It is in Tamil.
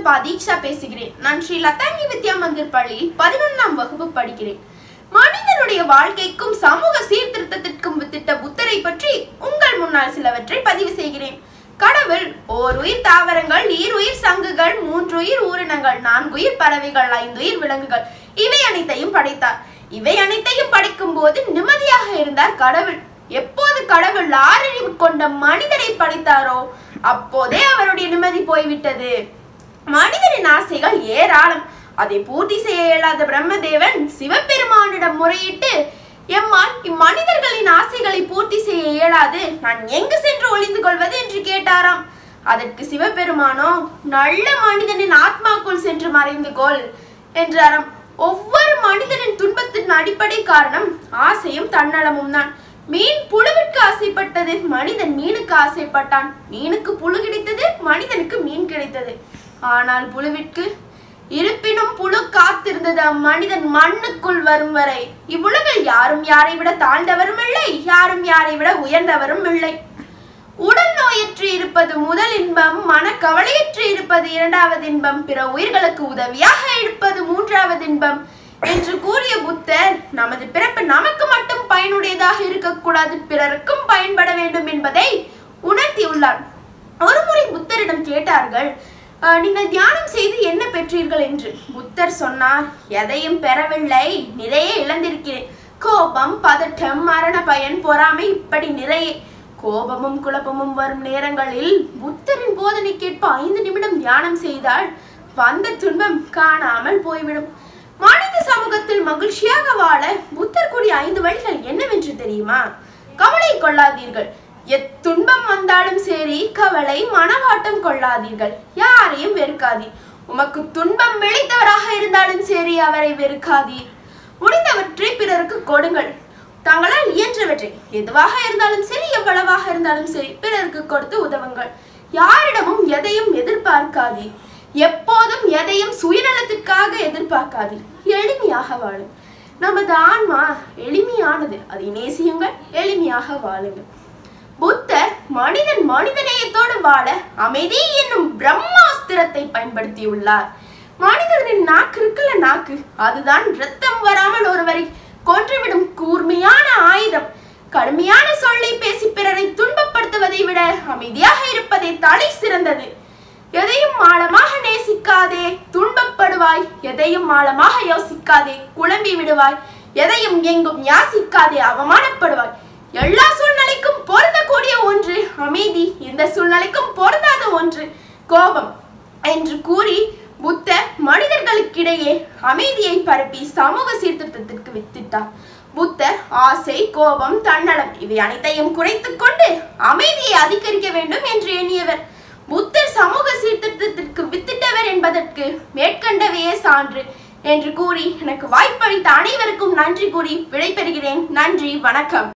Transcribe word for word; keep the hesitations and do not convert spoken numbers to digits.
பா தீக்ஷா பேசுகிறேன். நான் ஸ்ரீ லதாங்கி வித்யா மந்திர் பள்ளியில் பதினொன்றாம் வகுப்பு படிக்கிறேன். மனிதனுடைய வாழ்க்கைக்கும் சமூக சீர்திருத்தத்திற்கும் வித்திட்ட புத்தரை பற்றி உங்கள் முன்னால் சிலவற்றை பதிவு செய்கிறேன். கடவுள் ஓர் உயிர் தாவரங்கள், ஈருயிர் சங்குகள், மூன்றுயிர் ஊரினங்கள், நான்குயிர் பறவைகள், ஐந்துயிர் விலங்குகள் இவை அனைத்தையும் படைத்தார். இவை அனைத்தையும் படைக்கும் போது நிம்மதியாக இருந்தார் கடவுள். எப்போது கடவுள் ஆறறிவு கொண்ட மனிதரை படைத்தாரோ அப்போதே அவருடைய நிம்மதி போய்விட்டது. மனிதரின் ஆசைகள் ஏராளம். அதை பூர்த்தி செய்ய இயலாத பிரம்மதேவன் சிவபெருமானிடம் முறையிட்டு, எம்மால் இம்மனிதர்களின் ஆசைகளை பூர்த்தி செய்ய இயலாது, நான் எங்கு சென்று ஒளிந்து கொள்வது என்று கேட்டாராம். அதற்கு சிவபெருமானோ, நல்ல மனிதனின் ஆத்மாக்குள் சென்று மறைந்து கொள் என்றாராம். ஒவ்வொரு மனிதனின் துன்பத்தின் அடிப்படை காரணம் ஆசையும் தன்னலமும் தான். மீன் புழுவிற்கு ஆசைப்பட்டது, மனிதன் மீனுக்கு ஆசைப்பட்டான். மீனுக்கு புழு கிடைத்தது, மனிதனுக்கு மீன் கிடைத்தது. ஆனால் புழுவிற்கு இருப்பினும் புழு காத்திருந்தது மனிதன் மண்ணுக்குள் வரும் வரை. இவ்வுலகில் யாரும் யாரை விட தாழ்ந்தவரும் இல்லை, யாரும் யாரை விட உயர்ந்தவரும் இல்லை. உடல் நோயற்று இருப்பது முதல் இன்பம், மனக்கவலையற்று இருப்பது இரண்டாவது இன்பம், பிற உயிர்களுக்கு உதவியாக இருப்பது மூன்றாவது இன்பம் என்று கூறிய புத்தர், நமது பிறப்பு நமக்கு மட்டும் பயனுடையதாக இருக்கக்கூடாது, பிறருக்கும் பயன்பட வேண்டும் என்பதை உணர்த்தியுள்ளார். ஒருமுறை புத்தரிடம் கேட்டார்கள், நீங்கள் தியானம் செய்து என்ன பெற்றீர்கள் என்று. புத்தர் சொன்னார், எதையும் பெறவில்லை, நிறைய இழந்திருக்கிறேன். கோபம், பதட்டம், மரண பயன், பொறாமை, இப்படி நிறைய. கோபமும் குழப்பமும் வரும் நேரங்களில் புத்தரின் போதனை கேட்ப ஐந்து நிமிடம் தியானம் செய்தால் வந்த துன்பம் காணாமல் போய்விடும். மனித சமூகத்தில் மகிழ்ச்சியாக வாழ புத்தர் கூறிய ஐந்து வழிகள் என்னவென்று தெரியுமா? கவலை கொள்ளாதீர்கள், எத்துன்பம் வந்தாலும் சரி கவலை மனவாட்டம் கொள்ளாதீர்கள். யாரையும் வெறுக்காதீர். உமக்கு துன்பம் விளைத்தவராக இருந்தாலும் சரி அவரை வெறுக்காதீர். முடிந்தவற்றை பிறருக்கு கொடுங்கள். தங்களால் இயன்றவற்றை எதுவாக இருந்தாலும் சரி எவ்வளவாக இருந்தாலும் சரி பிறருக்கு கொடுத்து உதவுங்கள். யாரிடமும் எதையும் எதிர்பார்க்காதீர். எப்போதும் எதையும் சுயநலத்திற்காக எதிர்பார்க்காதீர். எளிமையாக வாழும். நமது ஆன்மா எளிமையானது, அதை நேசியுங்கள், எளிமையாக வாழுங்கள். புத்தர் மனிதன் மனிதநேயத்தோடு வாழ அமைதி என்னும் பிரம்மாஸ்திரத்தை பயன்படுத்தியுள்ளார். மனிதனின் நாக்கு இருக்குல்ல, நாக்கு அதுதான் ரத்தம் வராமல் ஒருவரை கொன்றுவிடும் கூர்மையான ஆயுதம். கடுமையான சொல்லை பேசி பிறரை துன்பப்படுத்துவதை விட அமைதியாக இருப்பதே தலை சிறந்தது. எதையும் ஆழமாக நேசிக்காதே, துன்பப்படுவாய். எதையும் ஆழமாக யோசிக்காதே, குழம்பி விடுவாய். எதையும் எங்கும் யாசிக்காதே, அவமானப்படுவாய். எல்லா சூழ்நிலைக்கும் பொருந்தக்கூடிய ஒன்று அமைதி, இந்த சூழ்நிலைக்கும் பொருந்தாத ஒன்று கோபம் என்று கூறி புத்தர் மனிதர்களுக்கிடையே அமைதியை பரப்பி சமூக சீர்திருத்தத்திற்கு வித்திட்டார். புத்தர் ஆசை, கோபம், தன்னலம் இவை அனைத்தையும் குறைத்துக் கொண்டு அமைதியை அதிகரிக்க வேண்டும் என்று எண்ணியவர். புத்தர் சமூக சீர்திருத்தத்திற்கு வித்திட்டவர் என்பதற்கு மேற்கண்டவையே சான்று என்று கூறி எனக்கு வாய்ப்பளித்த அனைவருக்கும் நன்றி கூறி விடைபெறுகிறேன். நன்றி, வணக்கம்.